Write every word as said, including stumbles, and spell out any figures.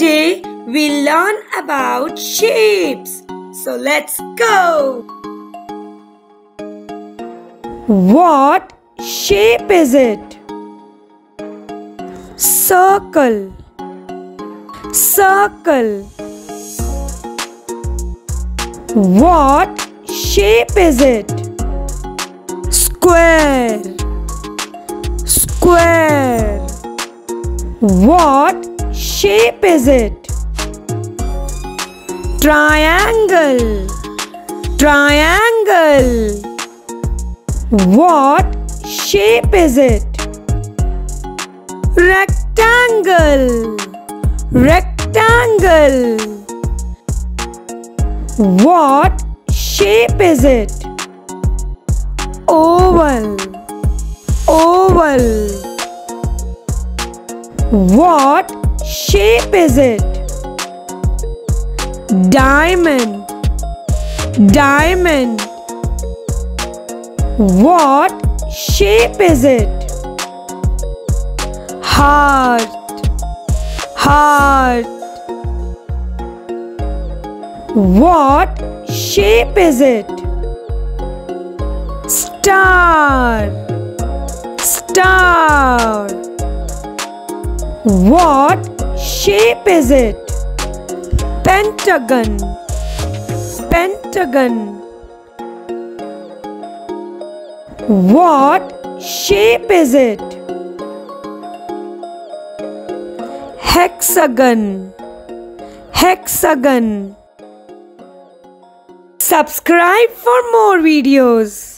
Today we learn about shapes. So let's go. What shape is it? Circle. Circle. What shape is it? Square. Square. What shape is it? Triangle. Triangle. What shape is it? Rectangle. Rectangle. What shape is it? Oval. Oval. What shape is it? Diamond. Diamond. What shape is it? Heart. Heart. What shape is it? Star. Star. What shape is it? Pentagon. Pentagon. What shape is it? Hexagon. Hexagon. Subscribe for more videos.